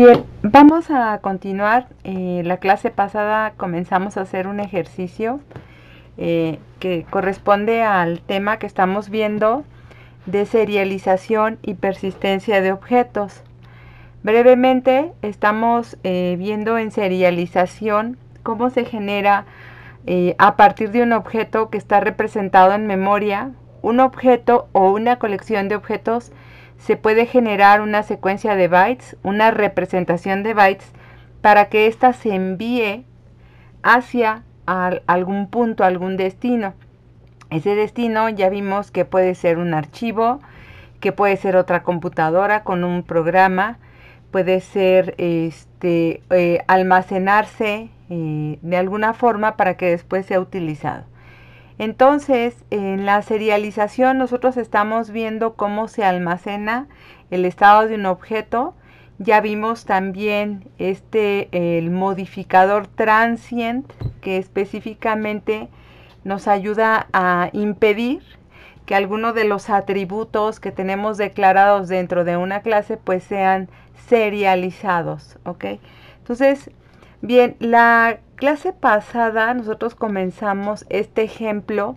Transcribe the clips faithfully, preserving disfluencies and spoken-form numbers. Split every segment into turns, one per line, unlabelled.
Bien, vamos a continuar. Eh, la clase pasada comenzamos a hacer un ejercicio eh, que corresponde al tema que estamos viendo de serialización y persistencia de objetos. Brevemente estamos eh, viendo en serialización cómo se genera eh, a partir de un objeto que está representado en memoria. Un objeto o una colección de objetos se puede generar una secuencia de bytes, una representación de bytes, para que ésta se envíe hacia al, algún punto, algún destino. Ese destino ya vimos que puede ser un archivo, que puede ser otra computadora con un programa, puede ser este, eh, almacenarse eh, de alguna forma para que después sea utilizado. Entonces, en la serialización nosotros estamos viendo cómo se almacena el estado de un objeto. Ya vimos también este el modificador transient, que específicamente nos ayuda a impedir que alguno de los atributos que tenemos declarados dentro de una clase pues sean serializados, ¿ok? Entonces, bien, la clase pasada nosotros comenzamos este ejemplo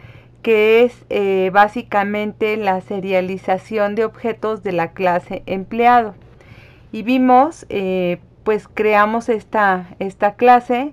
que es eh, básicamente la serialización de objetos de la clase empleado. Y vimos, eh, pues creamos esta, esta clase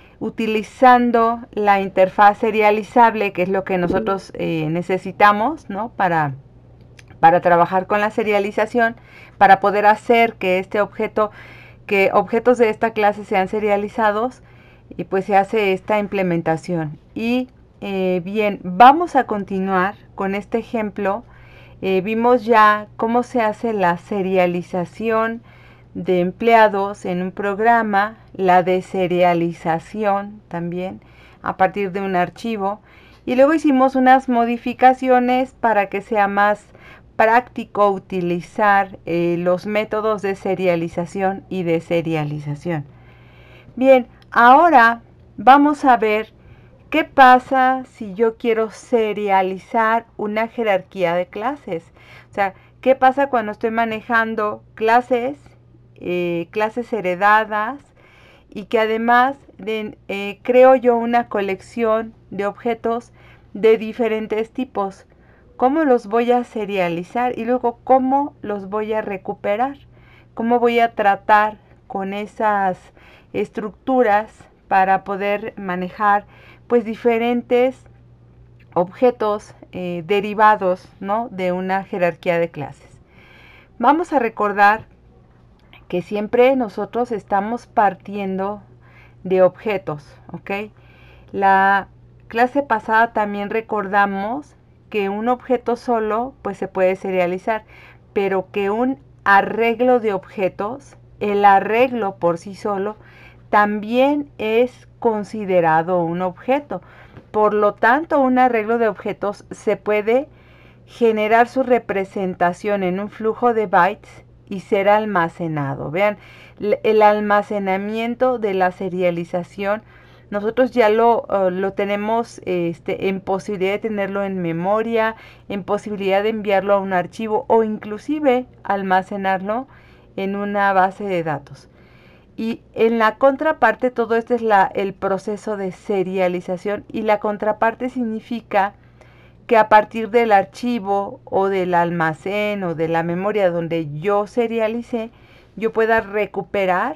utilizando la interfaz serializable, que es lo que nosotros eh, necesitamos, ¿no? Para, para trabajar con la serialización, para poder hacer que este objeto, que objetos de esta clase sean serializados, y pues se hace esta implementación. Y eh, bien, vamos a continuar con este ejemplo. Eh, vimos ya cómo se hace la serialización de empleados en un programa, la deserialización también a partir de un archivo, y luego hicimos unas modificaciones para que sea más práctico utilizar eh, los métodos de serialización y deserialización. Bien, ahora vamos a ver qué pasa si yo quiero serializar una jerarquía de clases. O sea, qué pasa cuando estoy manejando clases, eh, clases heredadas, y que además de, eh, creo yo una colección de objetos de diferentes tipos. ¿Cómo los voy a serializar? Y luego, ¿cómo los voy a recuperar? ¿Cómo voy a tratar con esas estructuras para poder manejar pues diferentes objetos eh, derivados, ¿no? De una jerarquía de clases? Vamos a recordar que siempre nosotros estamos partiendo de objetos, ¿ok? La clase pasada también recordamos que un objeto solo pues se puede serializar, pero que un arreglo de objetos, el arreglo por sí solo, también es considerado un objeto. Por lo tanto, un arreglo de objetos se puede generar su representación en un flujo de bytes y ser almacenado. Vean, el almacenamiento de la serialización, nosotros ya lo, uh, lo tenemos este, en posibilidad de tenerlo en memoria, en posibilidad de enviarlo a un archivo o inclusive almacenarlo en una base de datos. Y en la contraparte, todo esto es la, el proceso de serialización, y la contraparte significa que a partir del archivo o del almacén o de la memoria donde yo serialicé, yo pueda recuperar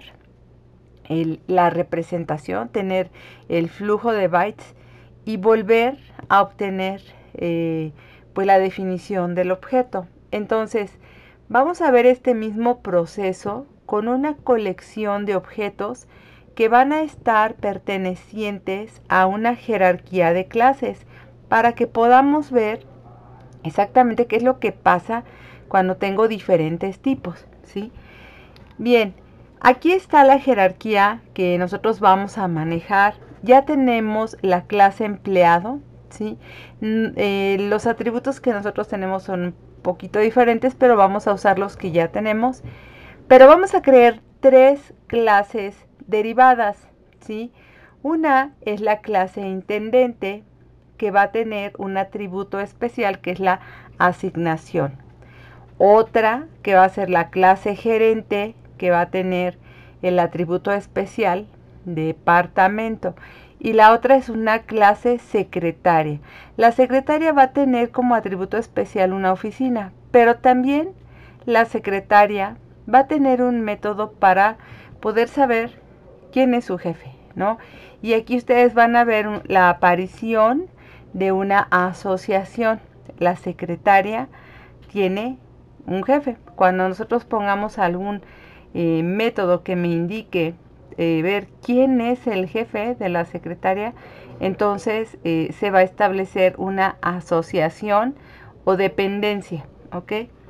el, la representación, tener el flujo de bytes y volver a obtener eh, pues la definición del objeto. Entonces, vamos a ver este mismo proceso con una colección de objetos que van a estar pertenecientes a una jerarquía de clases, para que podamos ver exactamente qué es lo que pasa cuando tengo diferentes tipos, ¿sí? Bien, aquí está la jerarquía que nosotros vamos a manejar. Ya tenemos la clase empleado, ¿sí? Eh, los atributos que nosotros tenemos son un poquito diferentes, pero vamos a usar los que ya tenemos. Pero vamos a crear tres clases derivadas, ¿sí? Una es la clase intendente, que va a tener un atributo especial que es la asignación. Otra que va a ser la clase gerente, que va a tener el atributo especial departamento. Y la otra es una clase secretaria. La secretaria va a tener como atributo especial una oficina, pero también la secretaria va a tener un método para poder saber quién es su jefe, ¿no? Y aquí ustedes van a ver la aparición de una asociación. La secretaria tiene un jefe. Cuando nosotros pongamos algún eh, método que me indique eh, ver quién es el jefe de la secretaria, entonces eh, se va a establecer una asociación o dependencia, ¿ok?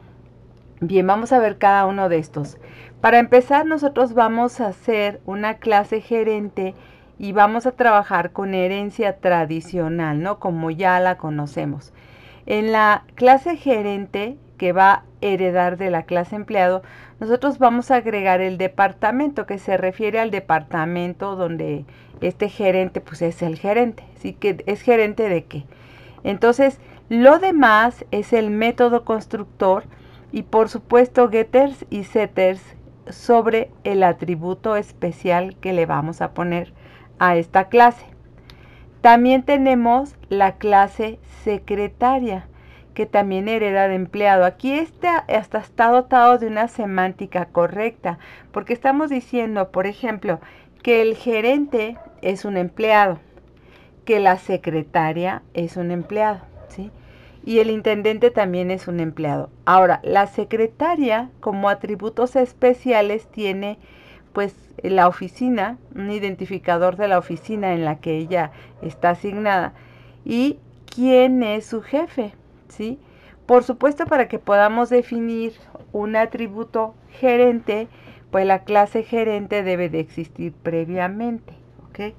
Bien, vamos a ver cada uno de estos. Para empezar, nosotros vamos a hacer una clase gerente y vamos a trabajar con herencia tradicional, ¿no? Como ya la conocemos. En la clase gerente, que va a heredar de la clase empleado, nosotros vamos a agregar el departamento, que se refiere al departamento donde este gerente, pues es el gerente. ¿Sí? Que es gerente de qué. Entonces, lo demás es el método constructor y por supuesto getters y setters sobre el atributo especial que le vamos a poner a esta clase. También tenemos la clase secretaria, que también hereda de empleado. Aquí este hasta está dotado de una semántica correcta, porque estamos diciendo, por ejemplo, que el gerente es un empleado, que la secretaria es un empleado, ¿sí? Y el intendente también es un empleado. Ahora, la secretaria como atributos especiales tiene pues la oficina, un identificador de la oficina en la que ella está asignada y quién es su jefe, ¿sí? Por supuesto, para que podamos definir un atributo gerente, pues la clase gerente debe de existir previamente, ¿ok?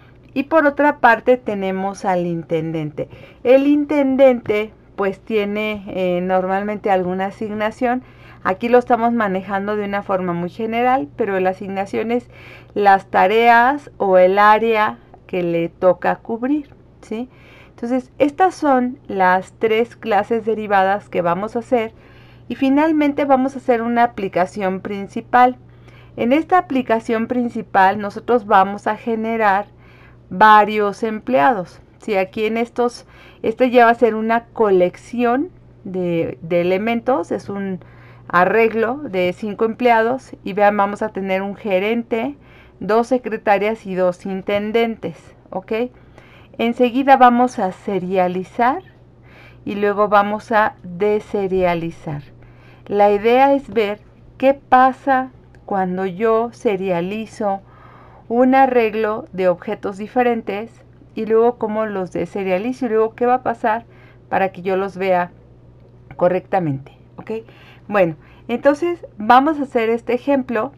Y por otra parte tenemos al intendente. El intendente pues tiene eh, normalmente alguna asignación. Aquí lo estamos manejando de una forma muy general, pero la asignación es las tareas o el área que le toca cubrir, ¿sí? Entonces, estas son las tres clases derivadas que vamos a hacer y finalmente vamos a hacer una aplicación principal. En esta aplicación principal nosotros vamos a generar varios empleados. Si aquí en estos, este ya va a ser una colección de, de elementos, es un arreglo de cinco empleados y vean, vamos a tener un gerente, dos secretarias y dos intendentes, ¿ok? Enseguida vamos a serializar y luego vamos a deserializar. La idea es ver qué pasa cuando yo serializo un arreglo de objetos diferentes y luego cómo los deserializo y luego qué va a pasar para que yo los vea correctamente, ¿ok? Bueno, entonces vamos a hacer este ejemplo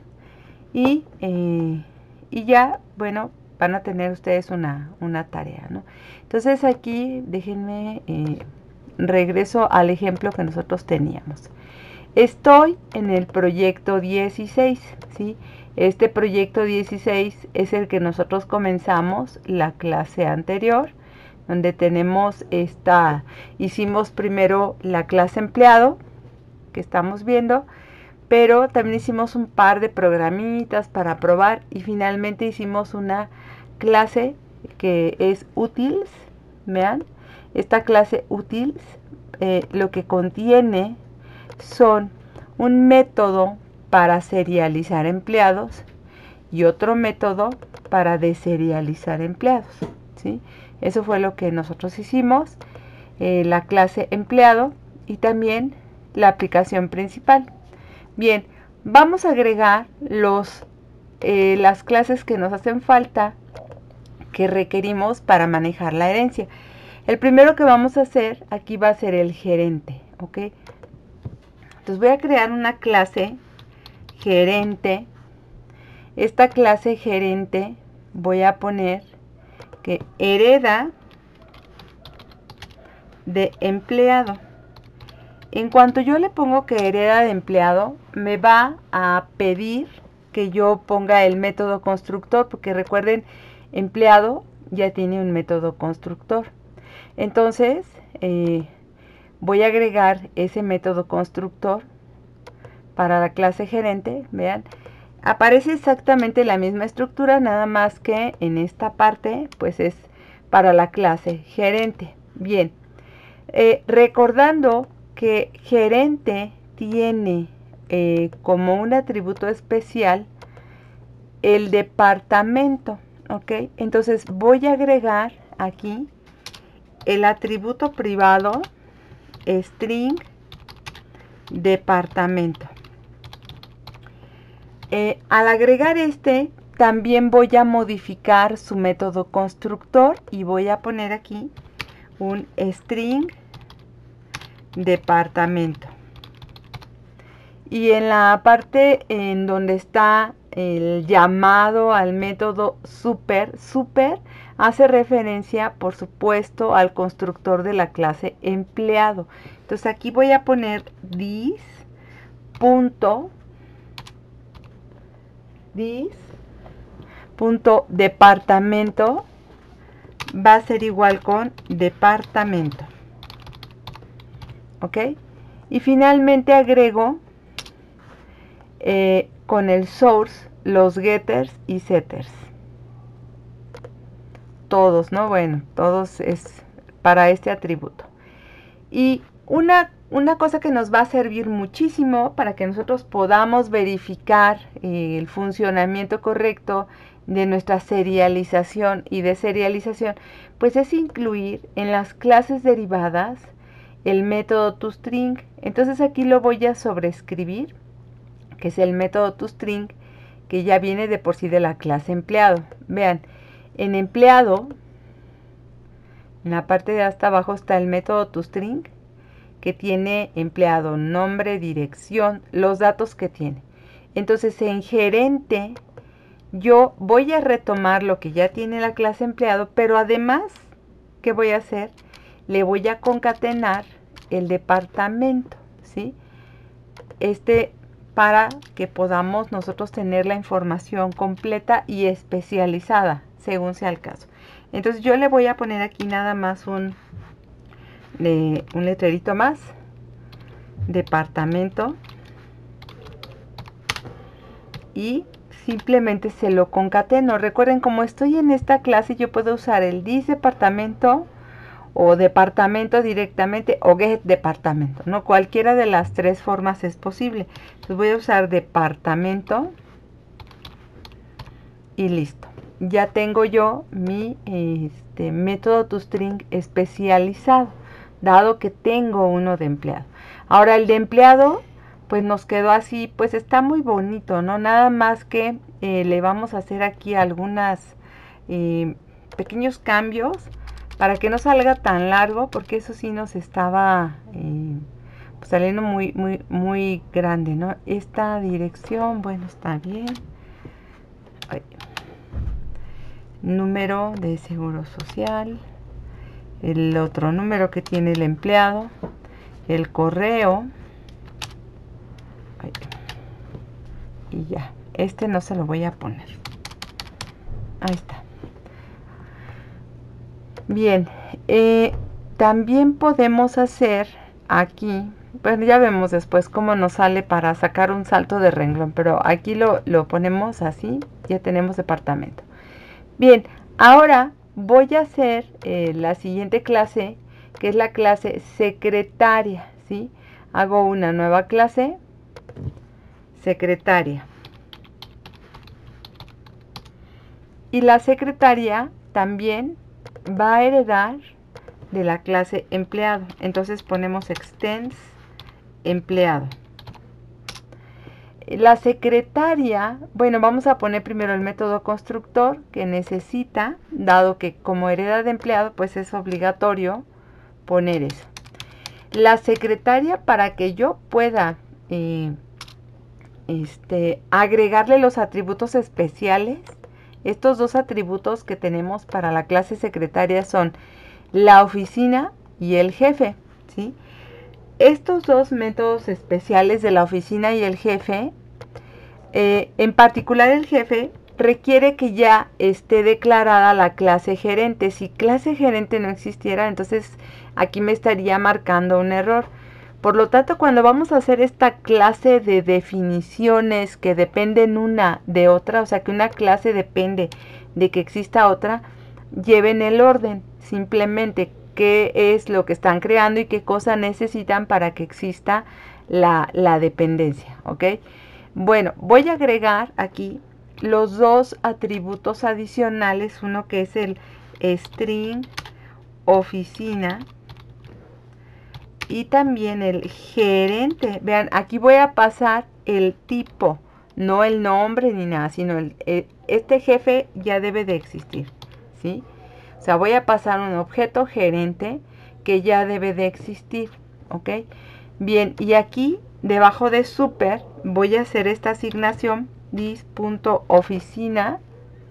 y, eh, y ya, bueno, van a tener ustedes una, una tarea, ¿no? Entonces aquí déjenme, eh, regreso al ejemplo que nosotros teníamos. Estoy en el proyecto dieciséis, ¿sí? Este proyecto dieciséis es el que nosotros comenzamos la clase anterior, donde tenemos esta, hicimos primero la clase empleado, que estamos viendo, pero también hicimos un par de programitas para probar y finalmente hicimos una clase que es útiles, vean, esta clase útiles eh, lo que contiene son un método para serializar empleados y otro método para deserializar empleados, ¿sí? Eso fue lo que nosotros hicimos, eh, la clase empleado y también la aplicación principal. Bien, vamos a agregar los, eh, las clases que nos hacen falta, que requerimos para manejar la herencia. El primero que vamos a hacer aquí va a ser el gerente, ¿ok? Entonces voy a crear una clase gerente. Esta clase gerente voy a poner que hereda de empleado. En cuanto yo le pongo que hereda de empleado, me va a pedir que yo ponga el método constructor, porque recuerden, empleado ya tiene un método constructor. Entonces, eh, voy a agregar ese método constructor para la clase gerente, vean, aparece exactamente la misma estructura, nada más que en esta parte pues es para la clase gerente. Bien, eh, recordando que gerente tiene eh, como un atributo especial el departamento, ¿ok? Entonces voy a agregar aquí el atributo privado string departamento. Eh, al agregar este, también voy a modificar su método constructor y voy a poner aquí un string departamento. Y en la parte en donde está el llamado al método super, super hace referencia, por supuesto, al constructor de la clase empleado. Entonces aquí voy a poner this punto this punto departamento va a ser igual con departamento, ¿ok? Y finalmente agrego eh, con el source los getters y setters, todos, ¿no? Bueno, todos es para este atributo. Y una, una cosa que nos va a servir muchísimo para que nosotros podamos verificar eh, el funcionamiento correcto de nuestra serialización y deserialización, pues es incluir en las clases derivadas el método toString. Entonces aquí lo voy a sobreescribir, que es el método toString, que ya viene de por sí de la clase empleado. Vean, en empleado, en la parte de hasta abajo está el método toString, que tiene empleado, nombre, dirección, los datos que tiene. Entonces en gerente yo voy a retomar lo que ya tiene la clase empleado, pero además, ¿qué voy a hacer? Le voy a concatenar el departamento, ¿sí? Este, para que podamos nosotros tener la información completa y especializada, según sea el caso. Entonces yo le voy a poner aquí nada más un, de, un letrerito más, departamento, y simplemente se lo concateno. Recuerden, como estoy en esta clase, yo puedo usar el this departamento o departamento directamente o get departamento, ¿no? Cualquiera de las tres formas es posible. Entonces voy a usar departamento y listo. Ya tengo yo mi este, método toString especializado, dado que tengo uno de empleado. Ahora el de empleado, pues nos quedó así, pues está muy bonito, ¿no? Nada más que eh, le vamos a hacer aquí algunas eh, pequeños cambios para que no salga tan largo, porque eso sí nos estaba eh, pues saliendo muy, muy, muy grande, ¿no? Esta dirección, bueno, está bien. Ay. Número de seguro social, el otro número que tiene el empleado, el correo. Ay. Y ya, este no se lo voy a poner. Ahí está. Bien, eh, también podemos hacer aquí, bueno, ya vemos después cómo nos sale para sacar un salto de renglón, pero aquí lo, lo ponemos así, ya tenemos departamento. Bien, ahora voy a hacer eh, la siguiente clase, que es la clase secretaria, ¿sí? Hago una nueva clase, secretaria. Y la secretaria también va a heredar de la clase empleado. Entonces ponemos extends empleado. La secretaria, bueno, vamos a poner primero el método constructor que necesita, dado que como hereda de empleado, pues es obligatorio poner eso. La secretaria, para que yo pueda eh, este, agregarle los atributos especiales, estos dos atributos que tenemos para la clase secretaria son la oficina y el jefe, ¿sí? Estos dos métodos especiales de la oficina y el jefe, eh, en particular el jefe, requiere que ya esté declarada la clase gerente. Si clase gerente no existiera, entonces aquí me estaría marcando un error. Por lo tanto, cuando vamos a hacer esta clase de definiciones que dependen una de otra, o sea que una clase depende de que exista otra, lleven el orden, simplemente qué es lo que están creando y qué cosa necesitan para que exista la, la dependencia, ¿ok? Bueno, voy a agregar aquí los dos atributos adicionales, uno que es el string oficina y también el gerente. Vean, aquí voy a pasar el tipo, no el nombre ni nada, sino el, el, este jefe ya debe de existir, ¿sí? O sea, voy a pasar un objeto gerente que ya debe de existir, ¿ok? Bien, y aquí debajo de super voy a hacer esta asignación dis.oficina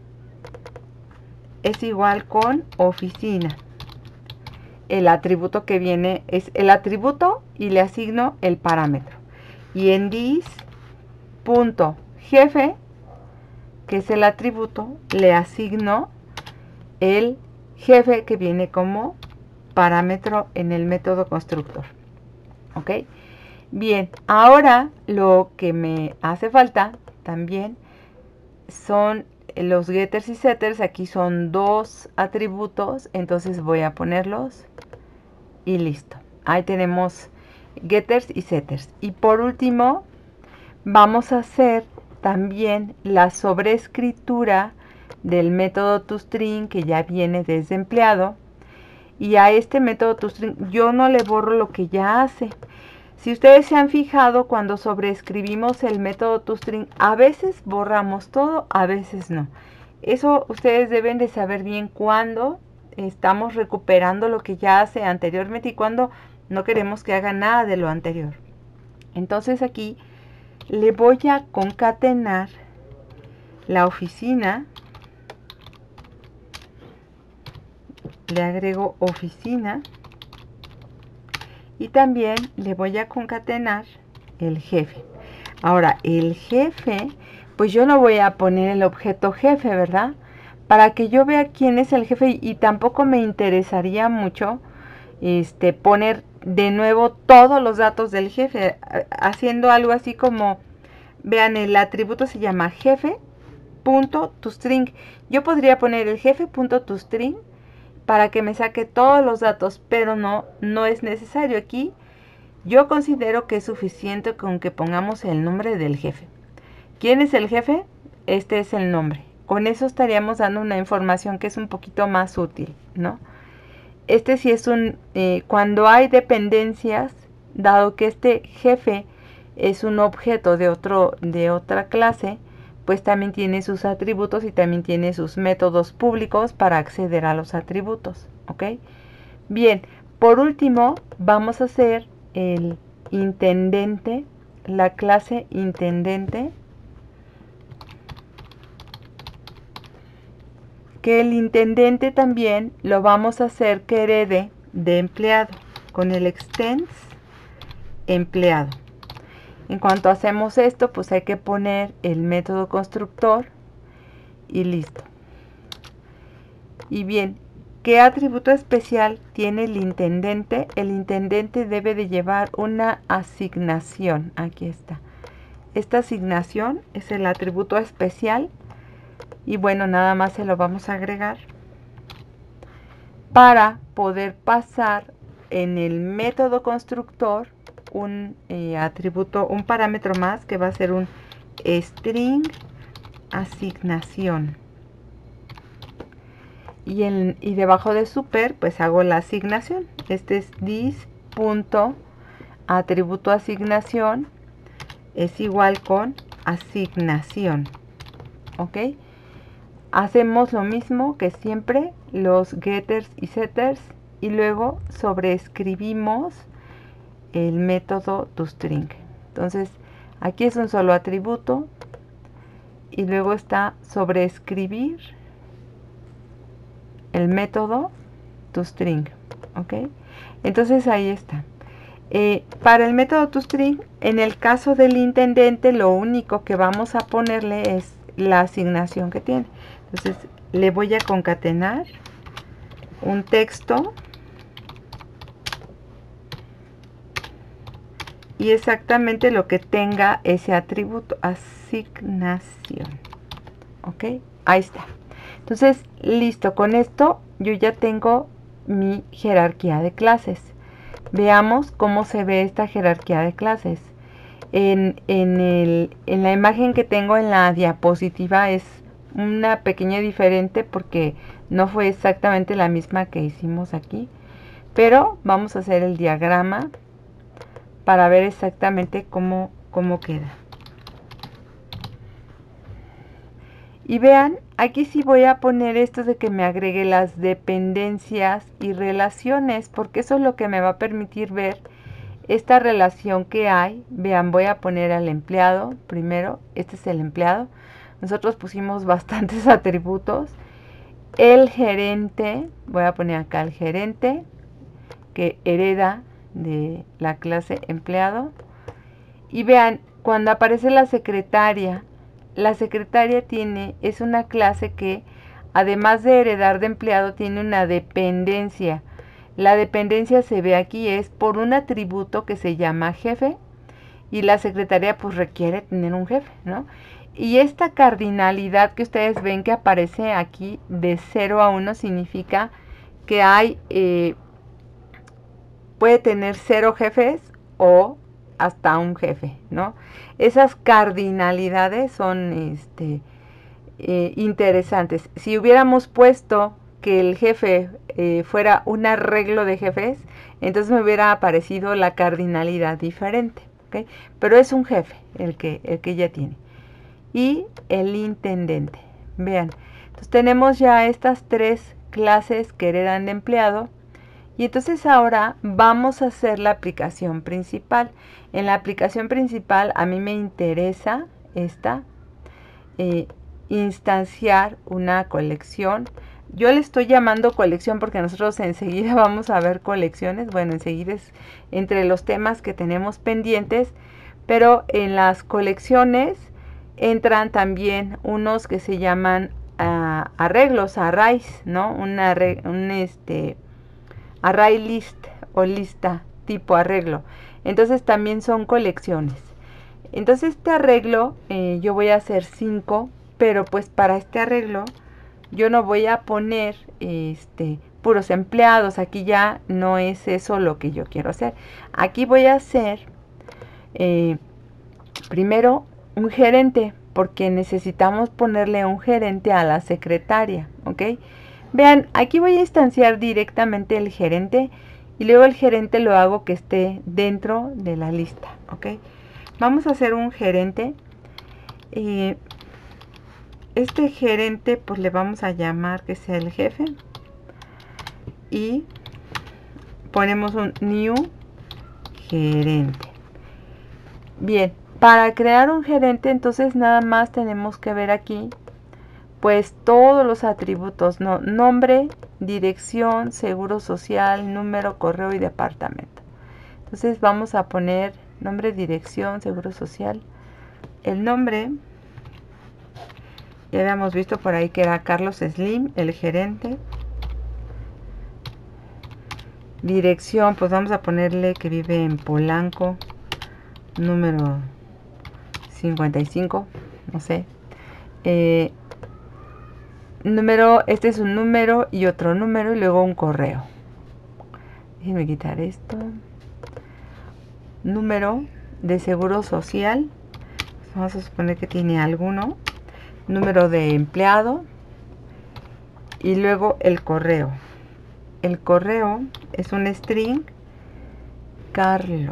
es igual con oficina. El atributo que viene es el atributo y le asigno el parámetro. Y en dis.jefe, que es el atributo, le asigno el jefe que viene como parámetro en el método constructor. ¿Ok? Bien, ahora lo que me hace falta también son los getters y setters. Aquí son dos atributos, entonces voy a ponerlos y listo. Ahí tenemos getters y setters. Y por último, vamos a hacer también la sobreescritura del método toString que ya viene desde empleado. Y a este método toString yo no le borro lo que ya hace. Si ustedes se han fijado, cuando sobreescribimos el método toString, a veces borramos todo, a veces no. Eso ustedes deben de saber bien cuándo estamos recuperando lo que ya hace anteriormente y cuándo no queremos que haga nada de lo anterior. Entonces aquí le voy a concatenar la oficina. Le agrego oficina. Y también le voy a concatenar el jefe. Ahora, el jefe, pues yo no voy a poner el objeto jefe, ¿verdad? Para que yo vea quién es el jefe y tampoco me interesaría mucho este, poner de nuevo todos los datos del jefe, haciendo algo así como, vean, el atributo se llama jefe.toString. Yo podría poner el jefe.toString para que me saque todos los datos, pero no, no es necesario. Aquí yo considero que es suficiente con que pongamos el nombre del jefe. ¿Quién es el jefe? Este es el nombre. Con eso estaríamos dando una información que es un poquito más útil, ¿no? Este sí es un, eh, cuando hay dependencias, dado que este jefe es un objeto de, otro, de otra clase, pues también tiene sus atributos y también tiene sus métodos públicos para acceder a los atributos, ¿ok? Bien, por último vamos a hacer el intendente, la clase intendente, que el intendente también lo vamos a hacer que herede de empleado con el extends empleado. En cuanto hacemos esto, pues hay que poner el método constructor y listo. Y bien, ¿qué atributo especial tiene el intendente? El intendente debe de llevar una asignación. Aquí está. Esta asignación es el atributo especial. Y bueno, nada más se lo vamos a agregar para poder pasar en el método constructor un eh, atributo, un parámetro más que va a ser un string asignación. Y, en, y debajo de super pues hago la asignación. Este es dis.atributo asignación es igual con asignación. ¿Ok? Hacemos lo mismo que siempre, los getters y setters, y luego sobreescribimos el método toString. Entonces aquí es un solo atributo y luego está sobreescribir el método toString. ¿Ok? Entonces ahí está. Eh, para el método toString, en el caso del intendente, lo único que vamos a ponerle es la asignación que tiene. Entonces le voy a concatenar un texto y exactamente lo que tenga ese atributo, asignación. Ok, ahí está. Entonces, listo, con esto yo ya tengo mi jerarquía de clases. Veamos cómo se ve esta jerarquía de clases. En, en, el, en la imagen que tengo en la diapositiva es una pequeña diferente porque no fue exactamente la misma que hicimos aquí. Pero vamos a hacer el diagrama para ver exactamente cómo, cómo queda. Y vean, aquí sí voy a poner esto de que me agregue las dependencias y relaciones, porque eso es lo que me va a permitir ver esta relación que hay. Vean, voy a poner al empleado primero. Este es el empleado. Nosotros pusimos bastantes atributos. El gerente, voy a poner acá el gerente, que hereda de la clase empleado. Y vean, cuando aparece la secretaria, la secretaria tiene, es una clase que además de heredar de empleado tiene una dependencia. La dependencia se ve aquí, es por un atributo que se llama jefe, y la secretaria pues requiere tener un jefe, ¿no? Y esta cardinalidad que ustedes ven que aparece aquí de cero a uno significa que hay, eh, puede tener cero jefes o hasta un jefe, ¿no? Esas cardinalidades son este, eh, interesantes. Si hubiéramos puesto que el jefe eh, fuera un arreglo de jefes, entonces me hubiera aparecido la cardinalidad diferente, ¿okay? Pero es un jefe el que, el que ya tiene. Y el intendente. Vean, entonces tenemos ya estas tres clases que heredan de empleado. Y entonces ahora vamos a hacer la aplicación principal. En la aplicación principal a mí me interesa esta, eh, instanciar una colección. Yo le estoy llamando colección porque nosotros enseguida vamos a ver colecciones. Bueno, enseguida es entre los temas que tenemos pendientes. Pero en las colecciones entran también unos que se llaman uh, arreglos, arrays, ¿no? Un, arre un este... array list o lista tipo arreglo. Entonces también son colecciones. Entonces este arreglo eh, yo voy a hacer cinco, pero pues para este arreglo yo no voy a poner este puros empleados. Aquí ya no es eso lo que yo quiero hacer. Aquí voy a hacer eh, primero un gerente, porque necesitamos ponerle un gerente a la secretaria, ¿ok? Vean, aquí voy a instanciar directamente el gerente y luego el gerente lo hago que esté dentro de la lista, ¿ok? Vamos a hacer un gerente. Eh, este gerente pues le vamos a llamar que sea el jefe. Y ponemos un new gerente. Bien, para crear un gerente entonces nada más tenemos que ver aquí pues todos los atributos, ¿no? Nombre, dirección, seguro social, número, correo y departamento. Entonces vamos a poner nombre, dirección, seguro social. El nombre, ya habíamos visto por ahí que era Carlos Slim, el gerente. Dirección, pues vamos a ponerle que vive en Polanco, número cincuenta y cinco, no sé. Eh, número, este es un número y otro número y luego un correo. Déjenme quitar esto. Número de seguro social, vamos a suponer que tiene alguno. Número de empleado y luego el correo. El correo es un string Carlos.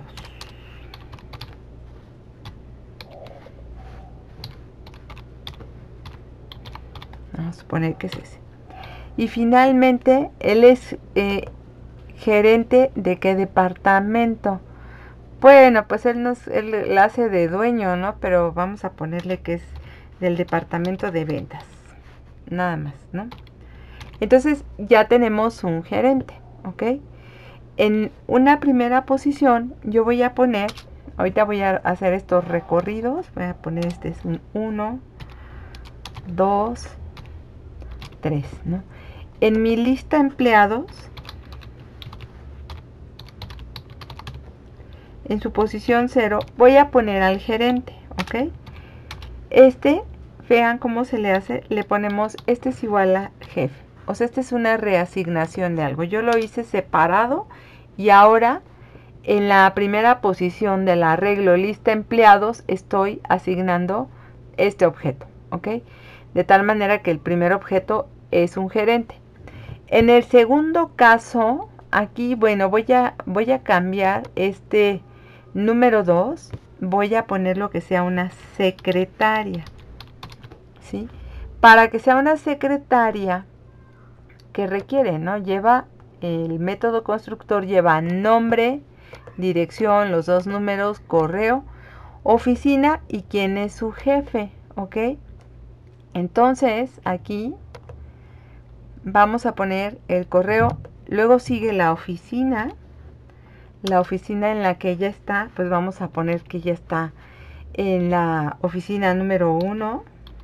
Vamos a suponer que es ese. Y finalmente, él es eh, gerente de qué departamento. Bueno, pues él, nos, él la hace de dueño, ¿no? Pero vamos a ponerle que es del departamento de ventas. Nada más, ¿no? Entonces ya tenemos un gerente, ¿ok? En una primera posición yo voy a poner, ahorita voy a hacer estos recorridos. Voy a poner este es un uno, dos, tres, ¿no? En mi lista empleados, en su posición cero, voy a poner al gerente, ¿ok? Este, vean cómo se le hace, le ponemos, este es igual a jefe. O sea, esta es una reasignación de algo. Yo lo hice separado y ahora en la primera posición del arreglo lista empleados estoy asignando este objeto, ¿ok? De tal manera que el primer objeto es un gerente. En el segundo caso, aquí, bueno, voy a, voy a cambiar este número dos, voy a poner lo que sea una secretaria, ¿sí? Para que sea una secretaria, que requiere, ¿no? Lleva, el método constructor lleva nombre, dirección, los dos números, correo, oficina y quién es su jefe, ¿ok? Entonces, aquí vamos a poner el correo, luego sigue la oficina, la oficina en la que ella está, pues vamos a poner que ella está en la oficina número uno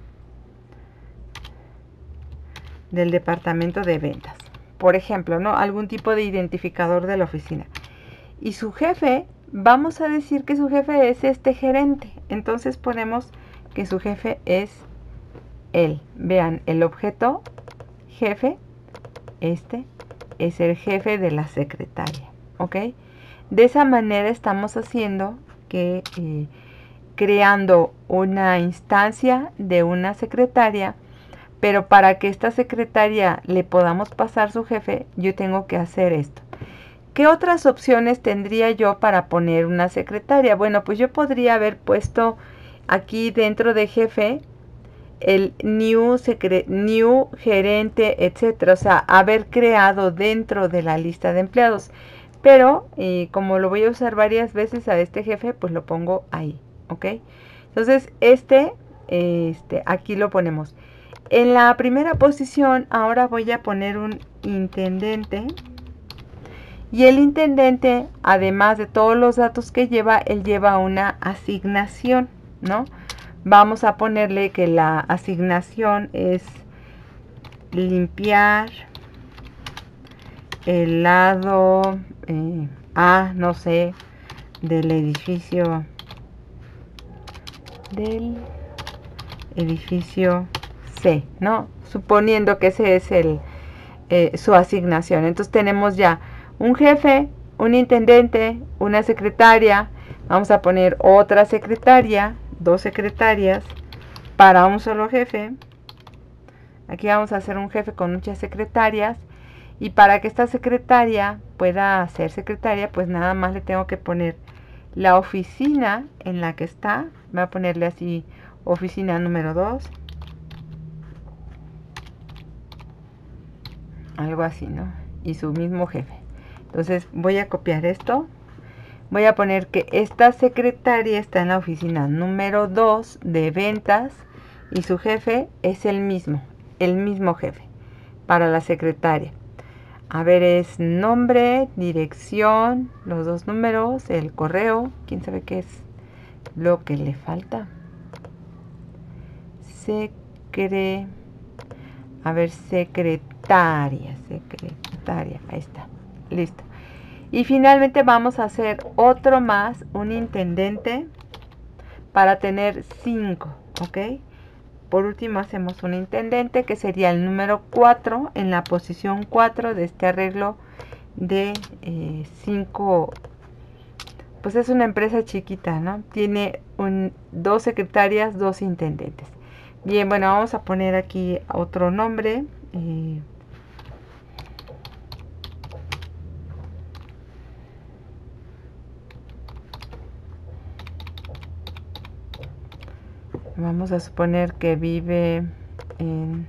del departamento de ventas. Por ejemplo, ¿no? Algún tipo de identificador de la oficina. Y su jefe, vamos a decir que su jefe es este gerente. Entonces ponemos que su jefe es él. Vean, el objeto jefe, este, es el jefe de la secretaria, ¿ok? De esa manera estamos haciendo que, eh, creando una instancia de una secretaria, pero para que esta secretaria le podamos pasar su jefe, yo tengo que hacer esto. ¿Qué otras opciones tendría yo para poner una secretaria? Bueno, pues yo podría haber puesto aquí dentro de jefe el new, secre new gerente, etcétera. O sea, haber creado dentro de la lista de empleados. Pero eh, como lo voy a usar varias veces a este jefe, pues lo pongo ahí, ¿ok? Entonces, este, este, aquí lo ponemos. En la primera posición, ahora voy a poner un intendente. Y el intendente, además de todos los datos que lleva, él lleva una asignación, ¿no? Vamos a ponerle que la asignación es limpiar el lado eh, A, no sé, del edificio, del edificio C, ¿no? Suponiendo que ese es el, eh, su asignación. Entonces tenemos ya un jefe, un intendente, una secretaria. Vamos a poner otra secretaria, dos secretarias para un solo jefe. Aquí vamos a hacer un jefe con muchas secretarias. Y para que esta secretaria pueda ser secretaria, pues nada más le tengo que poner la oficina en la que está. Voy a ponerle así, oficina número dos. Algo así, ¿no? Y su mismo jefe. Entonces voy a copiar esto. Voy a poner que esta secretaria está en la oficina número dos de ventas y su jefe es el mismo, el mismo jefe para la secretaria. A ver, es nombre, dirección, los dos números, el correo, quién sabe qué es lo que le falta. Secre, a ver, secretaria, secretaria, ahí está, listo. Y finalmente vamos a hacer otro más, un intendente, para tener cinco, ¿ok? Por último hacemos un intendente que sería el número cuatro, en la posición cuatro de este arreglo de cinco. Pues es una empresa chiquita, ¿no? Tiene un, dos secretarias, dos intendentes. Bien, bueno, vamos a poner aquí otro nombre. Eh, Vamos a suponer que vive en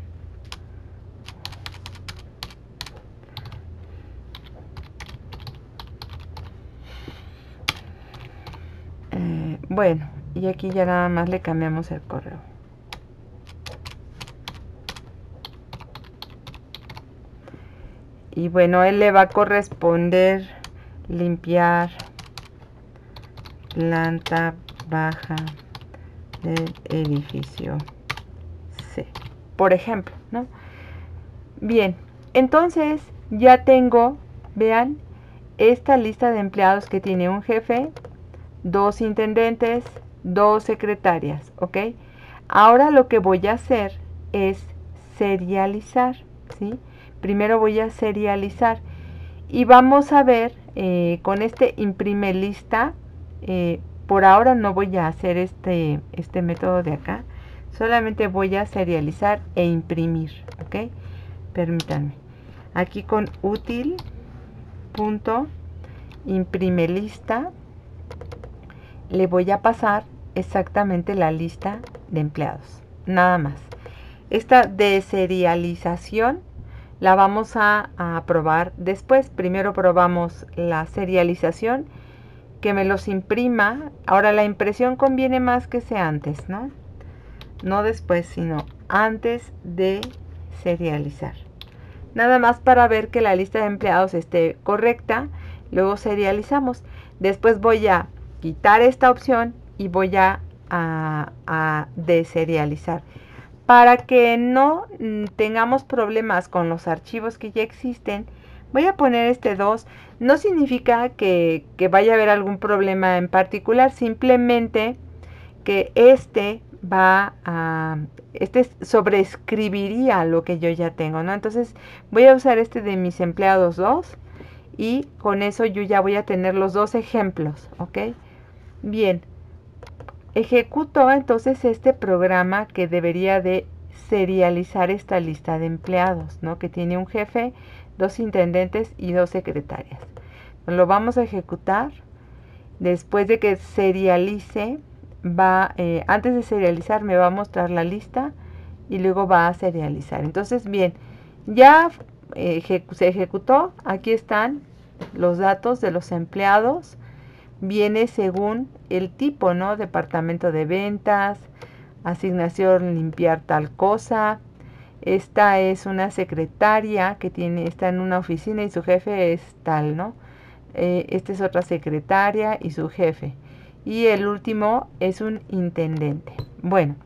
eh, bueno, y aquí ya nada más le cambiamos el correo. Y bueno, él le va a corresponder limpiar planta baja del edificio C, por ejemplo, ¿no? Bien, entonces ya tengo, vean, esta lista de empleados que tiene un jefe, dos intendentes, dos secretarias, ¿ok? Ahora lo que voy a hacer es serializar, ¿sí? Primero voy a serializar y vamos a ver eh, con este imprime lista, eh, por ahora no voy a hacer este, este método de acá, solamente voy a serializar e imprimir, ¿ok? Permítanme. Aquí con útil punto imprime lista le voy a pasar exactamente la lista de empleados, nada más. Esta deserialización la vamos a, a probar después. Primero probamos la serialización, que me los imprima. Ahora la impresión conviene más que sea antes, ¿no? No después, sino antes de serializar. Nada más para ver que la lista de empleados esté correcta. Luego serializamos. Después voy a quitar esta opción y voy a, a, a deserializar. Para que no tengamos problemas con los archivos que ya existen, voy a poner este dos. No significa que, que vaya a haber algún problema en particular, simplemente que este va a, este sobreescribiría lo que yo ya tengo, ¿no? Entonces voy a usar este de mis empleados dos y con eso yo ya voy a tener los dos ejemplos, ¿ok? Bien, ejecuto entonces este programa que debería de serializar esta lista de empleados, ¿no? Que tiene un jefe, dos intendentes y dos secretarias. Lo vamos a ejecutar. Después de que serialice, va, eh, antes de serializar me va a mostrar la lista y luego va a serializar. Entonces, bien, ya eh, ejecu se ejecutó. Aquí están los datos de los empleados. Viene según el tipo, ¿no? Departamento de ventas, asignación limpiar tal cosa. Esta es una secretaria que tiene, está en una oficina y su jefe es tal, ¿no? Eh, esta es otra secretaria y su jefe. Y el último es un intendente. Bueno,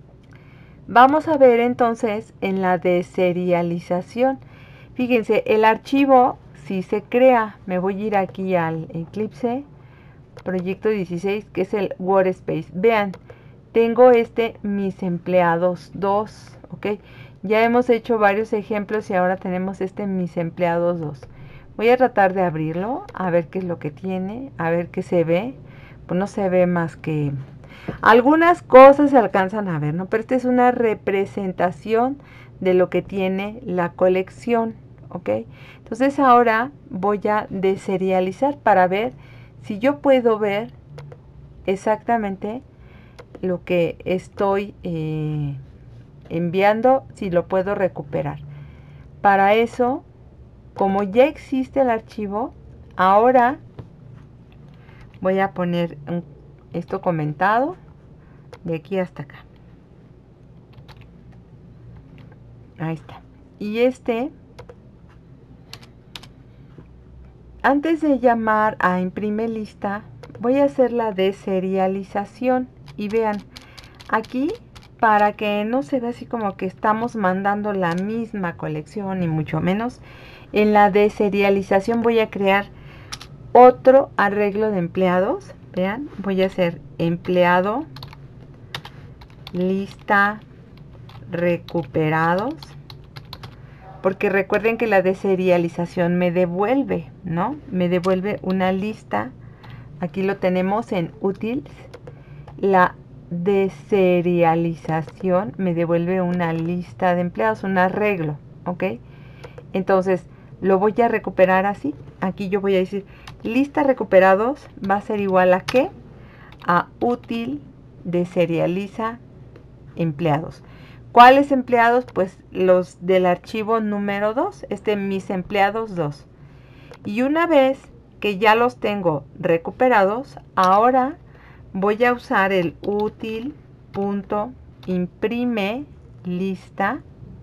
vamos a ver entonces en la deserialización. Fíjense, el archivo si se crea, me voy a ir aquí al Eclipse, proyecto dieciséis, que es el Workspace. Vean, tengo este mis empleados dos, ¿ok? Ya hemos hecho varios ejemplos y ahora tenemos este mis empleados dos. Voy a tratar de abrirlo, a ver qué es lo que tiene, a ver qué se ve. Pues no se ve más que... algunas cosas se alcanzan a ver, ¿no? Pero esta es una representación de lo que tiene la colección, ¿ok? Entonces ahora voy a deserializar para ver si yo puedo ver exactamente lo que estoy eh, enviando, si lo puedo recuperar. Para eso, como ya existe el archivo, ahora voy a poner un, esto comentado de aquí hasta acá. Ahí está. Y este, antes de llamar a imprime lista, voy a hacer la deserialización. Y vean, aquí, para que no se vea así como que estamos mandando la misma colección, ni mucho menos, en la deserialización voy a crear otro arreglo de empleados. Vean, voy a hacer empleado, lista, recuperados, porque recuerden que la deserialización me devuelve, ¿no? Me devuelve una lista. Aquí lo tenemos en útiles. La deserialización me devuelve una lista de empleados, un arreglo, ¿ok? Entonces, lo voy a recuperar así. Aquí yo voy a decir, lista recuperados va a ser igual a ¿qué? A útil deserializa empleados. ¿Cuáles empleados? Pues los del archivo número dos, este mis empleados dos. Y una vez que ya los tengo recuperados, ahora voy a usar el útil punto imprime lista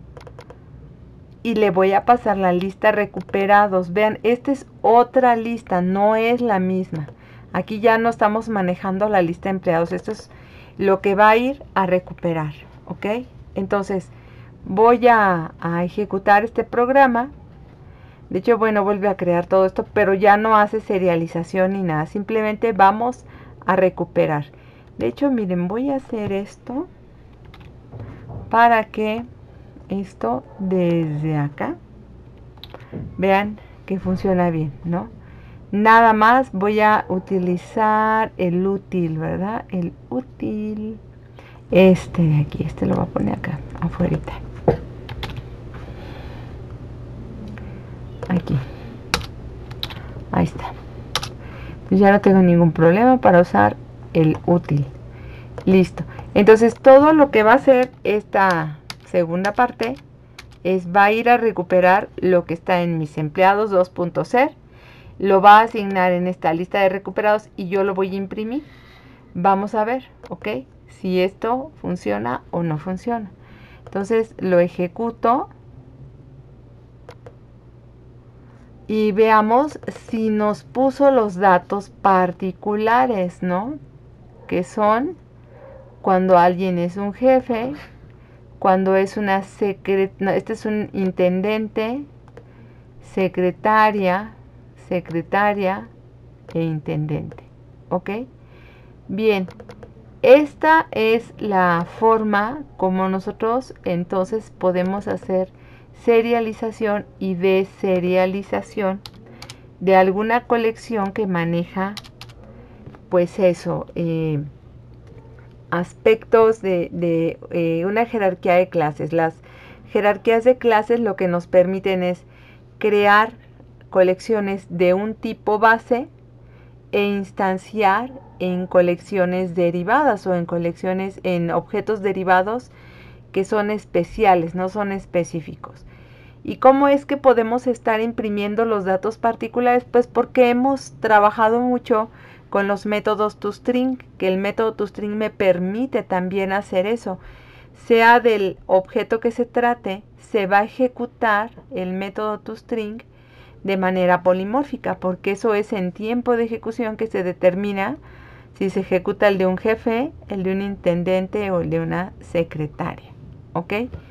y le voy a pasar la lista recuperados. Vean, esta es otra lista, no es la misma. Aquí ya no estamos manejando la lista de empleados. Esto es lo que va a ir a recuperar, ¿ok? Entonces, voy a, a ejecutar este programa. De hecho, bueno, vuelve a crear todo esto, pero ya no hace serialización ni nada. Simplemente vamos a recuperar. De hecho, miren, voy a hacer esto para que esto desde acá vean que funciona bien, ¿no? Nada más voy a utilizar el útil, ¿verdad? El útil, este de aquí, este lo voy a poner acá, afuerita. Aquí. Ahí está. Pues ya no tengo ningún problema para usar el útil. Listo. Entonces todo lo que va a hacer esta segunda parte es va a ir a recuperar lo que está en mis empleados dos.ser. Lo va a asignar en esta lista de recuperados y yo lo voy a imprimir. Vamos a ver, ¿ok? Si esto funciona o no funciona. Entonces lo ejecuto y veamos si nos puso los datos particulares, ¿no? Que son cuando alguien es un jefe, cuando es una secretaria, no, este es un intendente, secretaria, secretaria e intendente, ¿ok? Bien, esta es la forma como nosotros entonces podemos hacer serialización y deserialización de alguna colección que maneja, pues eso, eh, aspectos de, de eh, una jerarquía de clases. Las jerarquías de clases lo que nos permiten es crear colecciones de un tipo base e instanciar en colecciones derivadas o en colecciones en objetos derivados que son especiales, no son específicos. ¿Y cómo es que podemos estar imprimiendo los datos particulares? Pues porque hemos trabajado mucho con los métodos toString, que el método toString me permite también hacer eso. Sea del objeto que se trate, se va a ejecutar el método toString de manera polimórfica, porque eso es en tiempo de ejecución que se determina si se ejecuta el de un jefe, el de un intendente o el de una secretaria, ¿ok?